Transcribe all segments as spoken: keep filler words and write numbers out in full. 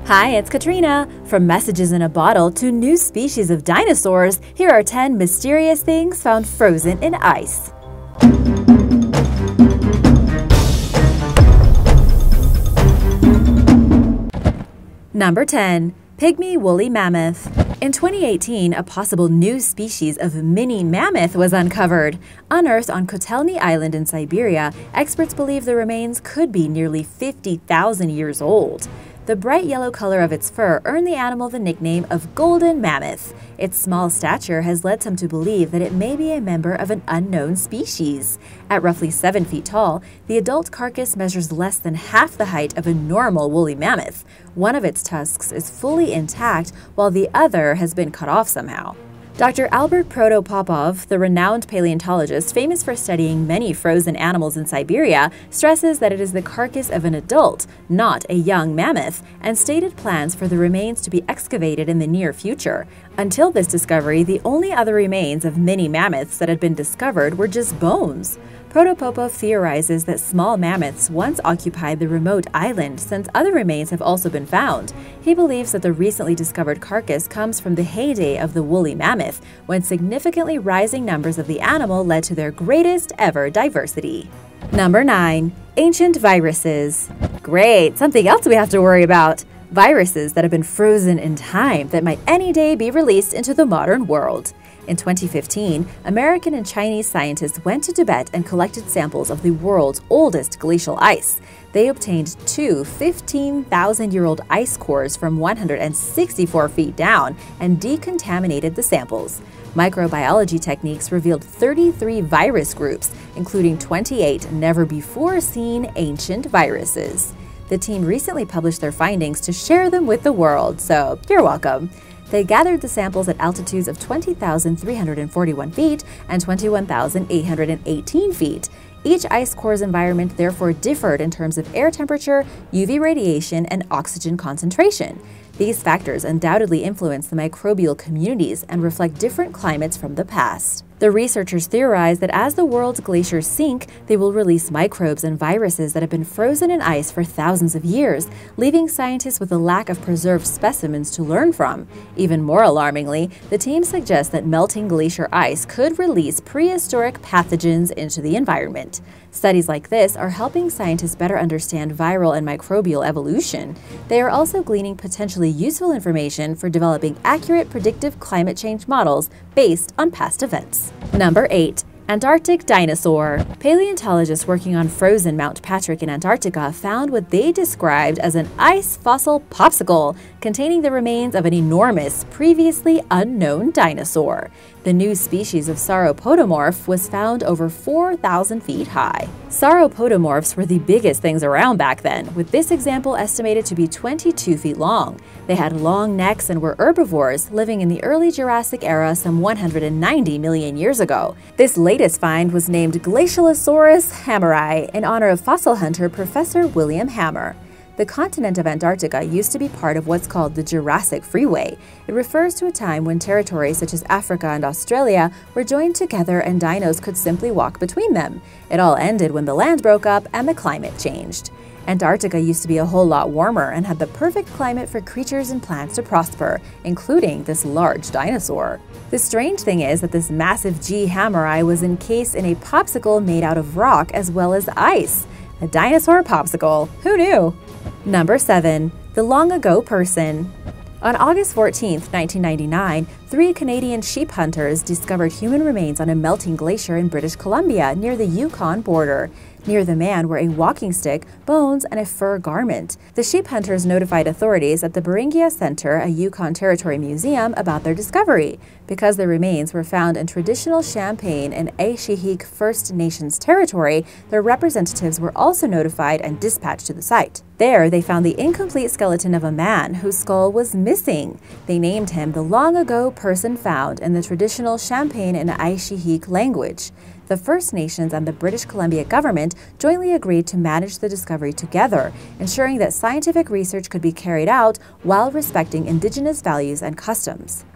Hi, it's Katrina. From messages in a bottle to new species of dinosaurs, here are ten mysterious things found frozen in ice. Number ten. Pygmy woolly mammoth. In twenty eighteen, a possible new species of mini mammoth was uncovered. Unearthed on Kotelny Island in Siberia, experts believe the remains could be nearly fifty thousand years old. The bright yellow color of its fur earned the animal the nickname of golden mammoth. Its small stature has led some to believe that it may be a member of an unknown species. At roughly seven feet tall, the adult carcass measures less than half the height of a normal woolly mammoth. One of its tusks is fully intact, while the other has been cut off somehow. Doctor Albert Protopopov, the renowned paleontologist famous for studying many frozen animals in Siberia, stresses that it is the carcass of an adult, not a young mammoth, and stated plans for the remains to be excavated in the near future. Until this discovery, the only other remains of mini mammoths that had been discovered were just bones. Protopopov theorizes that small mammoths once occupied the remote island, since other remains have also been found. He believes that the recently discovered carcass comes from the heyday of the woolly mammoth, when significantly rising numbers of the animal led to their greatest ever diversity. Number nine. Ancient viruses. Great, something else we have to worry about. Viruses that have been frozen in time that might any day be released into the modern world. In twenty fifteen, American and Chinese scientists went to Tibet and collected samples of the world's oldest glacial ice. They obtained two fifteen thousand year old ice cores from one hundred sixty-four feet down and decontaminated the samples. Microbiology techniques revealed thirty-three virus groups, including twenty-eight never-before-seen ancient viruses. The team recently published their findings to share them with the world, so you're welcome. They gathered the samples at altitudes of twenty thousand three hundred forty-one feet and twenty-one thousand eight hundred eighteen feet. Each ice core's environment therefore differed in terms of air temperature, U V radiation, and oxygen concentration. These factors undoubtedly influence the microbial communities and reflect different climates from the past. The researchers theorize that as the world's glaciers sink, they will release microbes and viruses that have been frozen in ice for thousands of years, leaving scientists with a lack of preserved specimens to learn from. Even more alarmingly, the team suggests that melting glacier ice could release prehistoric pathogens into the environment. Studies like this are helping scientists better understand viral and microbial evolution. They are also gleaning potentially useful information for developing accurate predictive climate change models based on past events. Number eight. Antarctic dinosaur. Paleontologists working on frozen Mount Patrick in Antarctica found what they described as an ice fossil popsicle containing the remains of an enormous, previously unknown dinosaur. The new species of sauropodomorph was found over four thousand feet high. Sauropodomorphs were the biggest things around back then, with this example estimated to be twenty-two feet long. They had long necks and were herbivores, living in the early Jurassic era some one hundred ninety million years ago. This latest find was named Glacialosaurus hammeri in honor of fossil hunter Professor William Hammer. The continent of Antarctica used to be part of what's called the Jurassic Freeway. It refers to a time when territories such as Africa and Australia were joined together and dinos could simply walk between them. It all ended when the land broke up and the climate changed. Antarctica used to be a whole lot warmer and had the perfect climate for creatures and plants to prosper, including this large dinosaur. The strange thing is that this massive G. hammeri was encased in a popsicle made out of rock as well as ice. A dinosaur popsicle. Who knew? Number seven. The long ago person. On August fourteenth, nineteen ninety-nine, three Canadian sheep hunters discovered human remains on a melting glacier in British Columbia near the Yukon border. Near the man were a walking stick, bones, and a fur garment. The sheep hunters notified authorities at the Beringia Center, a Yukon Territory museum, about their discovery. Because the remains were found in traditional Champagne and Aishihik First Nations territory, their representatives were also notified and dispatched to the site. There, they found the incomplete skeleton of a man whose skull was missing. They named him the long ago person found in the traditional Champagne and Aishihik language. The First Nations and the British Columbia government jointly agreed to manage the discovery together, ensuring that scientific research could be carried out while respecting Indigenous values and customs.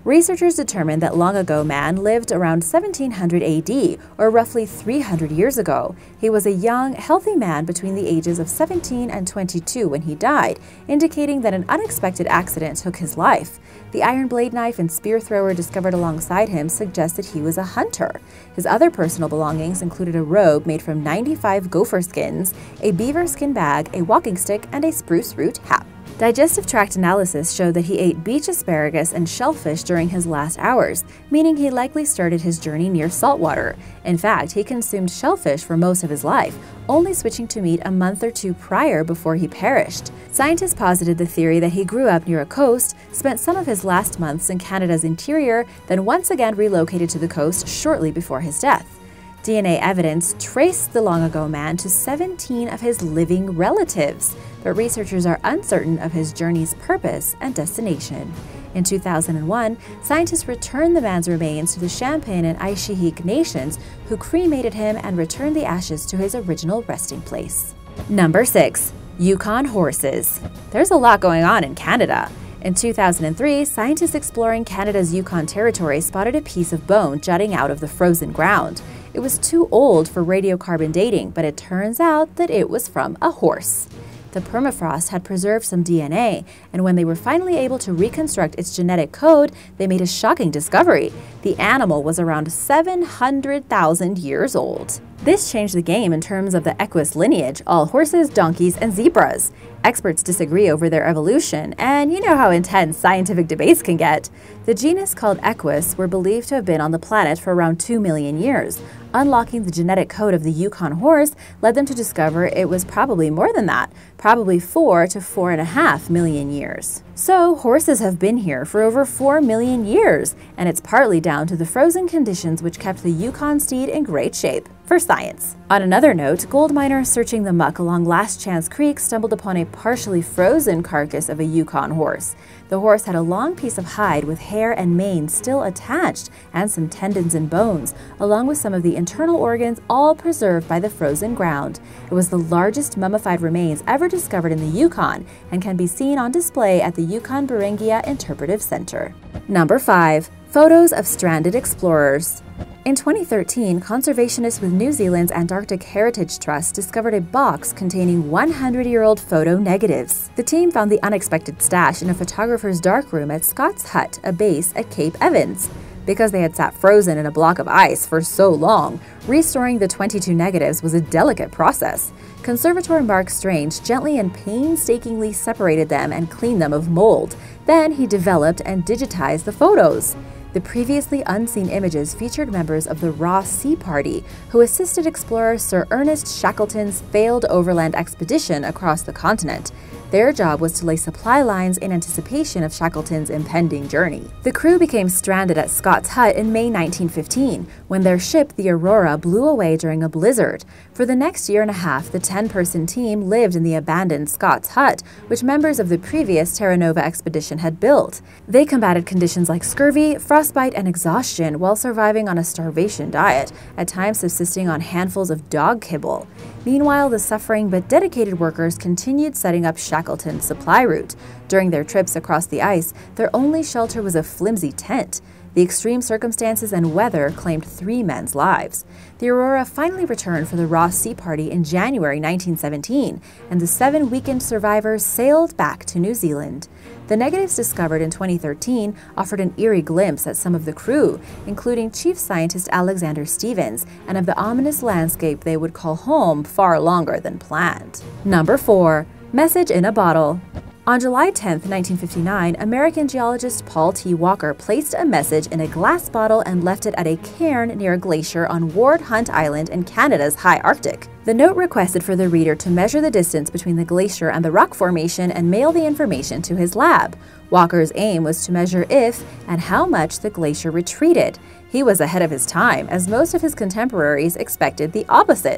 Researchers determined that long ago man lived around seventeen hundred A D, or roughly three hundred years ago. He was a young, healthy man between the ages of seventeen and twenty-two when he died, indicating that an unexpected accident took his life. The iron blade knife and spear thrower discovered alongside him suggested he was a hunter. His other personal belongings included a robe made from ninety-five gopher skins, a beaver skin bag, a walking stick, and a spruce root hat. Digestive tract analysis showed that he ate beach asparagus and shellfish during his last hours, meaning he likely started his journey near saltwater. In fact, he consumed shellfish for most of his life, only switching to meat a month or two prior before he perished. Scientists posited the theory that he grew up near a coast, spent some of his last months in Canada's interior, then once again relocated to the coast shortly before his death. D N A evidence traced the long-ago man to seventeen of his living relatives, but researchers are uncertain of his journey's purpose and destination. In two thousand one, scientists returned the man's remains to the Champagne and Aishihik nations, who cremated him and returned the ashes to his original resting place. Number six. Yukon horses. There's a lot going on in Canada. In two thousand three, scientists exploring Canada's Yukon territory spotted a piece of bone jutting out of the frozen ground. It was too old for radiocarbon dating, but it turns out that it was from a horse. The permafrost had preserved some D N A, and when they were finally able to reconstruct its genetic code, they made a shocking discovery. The animal was around seven hundred thousand years old. This changed the game in terms of the Equus lineage, all horses, donkeys, and zebras. Experts disagree over their evolution, and you know how intense scientific debates can get. The genus called Equus were believed to have been on the planet for around two million years. Unlocking the genetic code of the Yukon horse led them to discover it was probably more than that, probably four to four and a half million years. So horses have been here for over four million years, and it's partly down to the frozen conditions which kept the Yukon steed in great shape. For science. On another note, gold miners searching the muck along Last Chance Creek stumbled upon a partially frozen carcass of a Yukon horse. The horse had a long piece of hide with hair and mane still attached, and some tendons and bones, along with some of the internal organs, all preserved by the frozen ground. It was the largest mummified remains ever discovered in the Yukon, and can be seen on display at the Yukon Beringia Interpretive Center. Number five. Photos of stranded explorers. In twenty thirteen, conservationists with New Zealand's Antarctic Heritage Trust discovered a box containing one hundred year old photo negatives. The team found the unexpected stash in a photographer's darkroom at Scott's Hut, a base at Cape Evans. Because they had sat frozen in a block of ice for so long, restoring the twenty-two negatives was a delicate process. Conservator Mark Strange gently and painstakingly separated them and cleaned them of mold. Then he developed and digitized the photos. The previously unseen images featured members of the Ross Sea Party, who assisted explorer Sir Ernest Shackleton's failed overland expedition across the continent. Their job was to lay supply lines in anticipation of Shackleton's impending journey. The crew became stranded at Scott's Hut in May nineteen fifteen, when their ship, the Aurora, blew away during a blizzard. For the next year and a half, the ten-person team lived in the abandoned Scott's Hut, which members of the previous Terra Nova expedition had built. They combated conditions like scurvy, frostbite, and exhaustion while surviving on a starvation diet, at times subsisting on handfuls of dog kibble. Meanwhile, the suffering but dedicated workers continued setting up Shackleton's supply route. During their trips across the ice, their only shelter was a flimsy tent. The extreme circumstances and weather claimed three men's lives. The Aurora finally returned for the Ross Sea Party in January nineteen seventeen, and the seven weakened survivors sailed back to New Zealand. The negatives discovered in twenty thirteen offered an eerie glimpse at some of the crew, including Chief Scientist Alexander Stevens, and of the ominous landscape they would call home far longer than planned. Number four. Message in a bottle. On July tenth, nineteen fifty-nine, American geologist Paul T. Walker placed a message in a glass bottle and left it at a cairn near a glacier on Ward Hunt Island in Canada's high Arctic. The note requested for the reader to measure the distance between the glacier and the rock formation and mail the information to his lab. Walker's aim was to measure if and how much the glacier retreated. He was ahead of his time, as most of his contemporaries expected the opposite.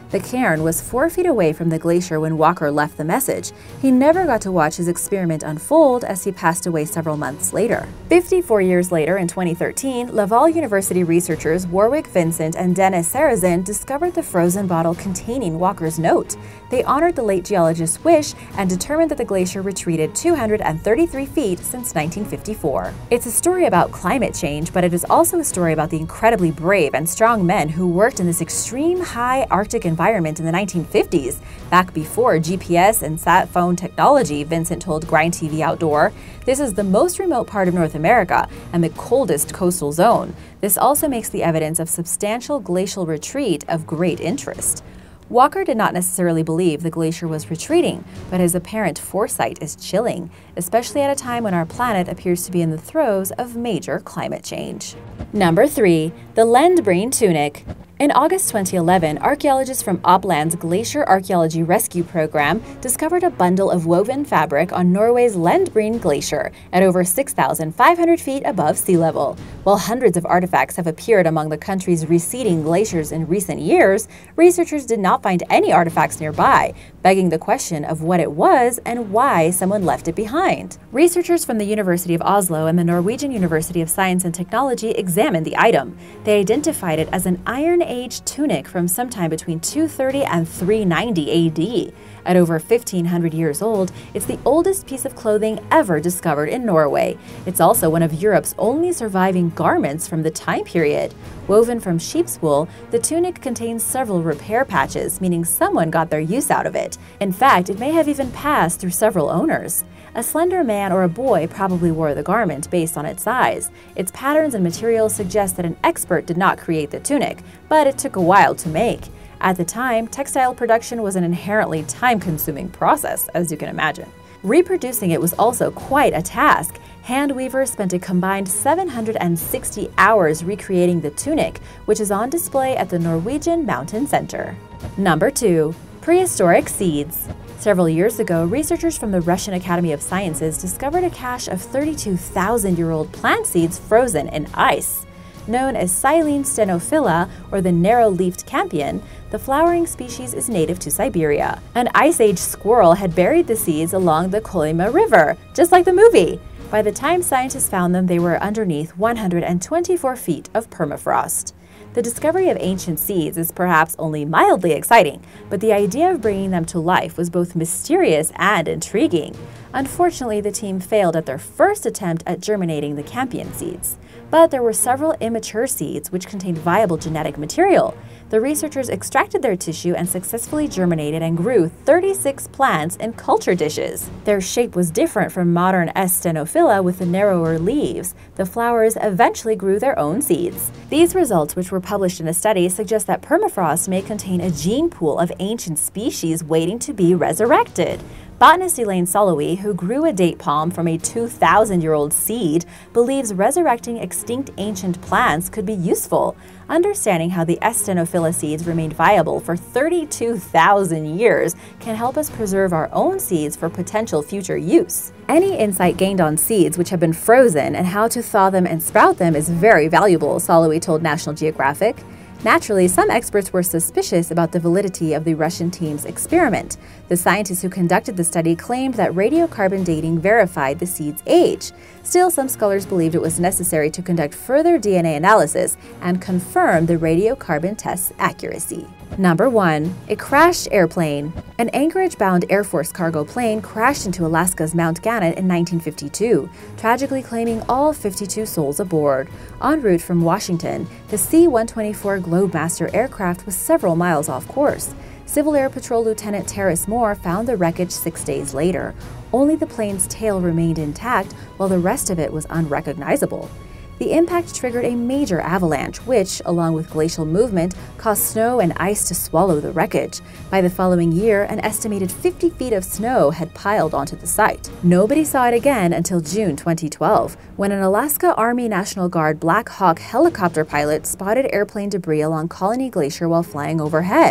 The cairn was four feet away from the glacier when Walker left the message. He never got to watch his experiment unfold as he passed away several months later. fifty-four years later, in twenty thirteen, Laval University researchers Warwick Vincent and Dennis Sarrazin discovered the frozen bottle containing Walker's note. They honored the late geologist's wish and determined that the glacier retreated two hundred thirty-three feet since nineteen fifty-four. It's a story about climate change, but it is also a story about the incredibly brave and strong men who worked in this extreme high Arctic environment in the nineteen fifties. Back before G P S and sat phone technology, Vincent told Grind T V Outdoor, "This is the most remote part of North America and the coldest coastal zone. This also makes the evidence of substantial glacial retreat of great interest." Walker did not necessarily believe the glacier was retreating, but his apparent foresight is chilling, especially at a time when our planet appears to be in the throes of major climate change. Number three. The Lendbreen Tunic. In August twenty eleven, archaeologists from Opland's Glacier Archaeology Rescue Program discovered a bundle of woven fabric on Norway's Lendbreen Glacier at over six thousand five hundred feet above sea level. While hundreds of artifacts have appeared among the country's receding glaciers in recent years, researchers did not find any artifacts nearby, begging the question of what it was and why someone left it behind. Researchers from the University of Oslo and the Norwegian University of Science and Technology examined the item. They identified it as an Iron Age tunic from sometime between two thirty and three ninety A D. At over fifteen hundred years old, it's the oldest piece of clothing ever discovered in Norway. It's also one of Europe's only surviving garments from the time period. Woven from sheep's wool, the tunic contains several repair patches, meaning someone got their use out of it. In fact, it may have even passed through several owners. A slender man or a boy probably wore the garment based on its size. Its patterns and materials suggest that an expert did not create the tunic, but it took a while to make. At the time, textile production was an inherently time-consuming process, as you can imagine. Reproducing it was also quite a task. Hand weavers spent a combined seven hundred sixty hours recreating the tunic, which is on display at the Norwegian Mountain Center. Number two. Prehistoric seeds. Several years ago, researchers from the Russian Academy of Sciences discovered a cache of thirty-two thousand year old plant seeds frozen in ice. Known as Silene stenophila, or the narrow-leafed campion, the flowering species is native to Siberia. An Ice Age squirrel had buried the seeds along the Kolyma River, just like the movie. By the time scientists found them, they were underneath one hundred twenty-four feet of permafrost. The discovery of ancient seeds is perhaps only mildly exciting, but the idea of bringing them to life was both mysterious and intriguing. Unfortunately, the team failed at their first attempt at germinating the campion seeds. But there were several immature seeds which contained viable genetic material. The researchers extracted their tissue and successfully germinated and grew thirty-six plants in culture dishes. Their shape was different from modern S. stenophila with the narrower leaves. The flowers eventually grew their own seeds. These results, which were published in a study, suggest that permafrost may contain a gene pool of ancient species waiting to be resurrected. Botanist Elaine Solowy, who grew a date palm from a two thousand year old seed, believes resurrecting extinct ancient plants could be useful. Understanding how the S. stenophila seeds remained viable for thirty-two thousand years can help us preserve our own seeds for potential future use. Any insight gained on seeds which have been frozen and how to thaw them and sprout them is very valuable, Solowy told National Geographic. Naturally, some experts were suspicious about the validity of the Russian team's experiment. The scientists who conducted the study claimed that radiocarbon dating verified the seed's age. Still, some scholars believed it was necessary to conduct further D N A analysis and confirm the radiocarbon test's accuracy. Number one. A crashed airplane. An Anchorage-bound Air Force cargo plane crashed into Alaska's Mount Gannet in nineteen fifty-two, tragically claiming all fifty-two souls aboard. En route from Washington, the C one twenty-four Globemaster aircraft was several miles off course. Civil Air Patrol Lieutenant Terrace Moore found the wreckage six days later. Only the plane's tail remained intact, while the rest of it was unrecognizable. The impact triggered a major avalanche, which, along with glacial movement, caused snow and ice to swallow the wreckage. By the following year, an estimated fifty feet of snow had piled onto the site. Nobody saw it again until June twenty twelve, when an Alaska Army National Guard Black Hawk helicopter pilot spotted airplane debris along Colony Glacier while flying overhead.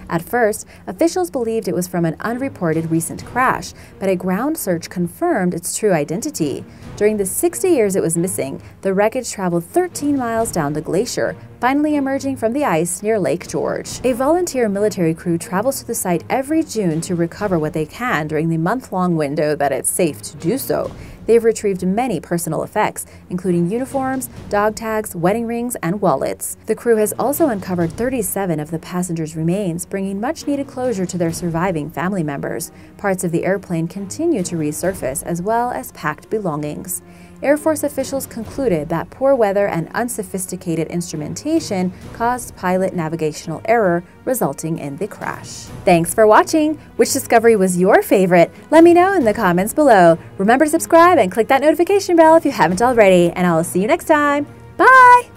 At first, officials believed it was from an unreported recent crash, but a ground search confirmed its true identity. During the sixty years it was missing, the wreckage traveled thirteen miles down the glacier, finally emerging from the ice near Lake George. A volunteer military crew travels to the site every June to recover what they can during the month-long window that it's safe to do so. They've retrieved many personal effects, including uniforms, dog tags, wedding rings, and wallets. The crew has also uncovered thirty-seven of the passengers' remains, bringing much-needed closure to their surviving family members. Parts of the airplane continue to resurface, as well as packed belongings. Air Force officials concluded that poor weather and unsophisticated instrumentation caused pilot navigational error, resulting in the crash. Thanks for watching! Which discovery was your favorite? Let me know in the comments below. Remember to subscribe and click that notification bell if you haven't already, and I'll see you next time. Bye!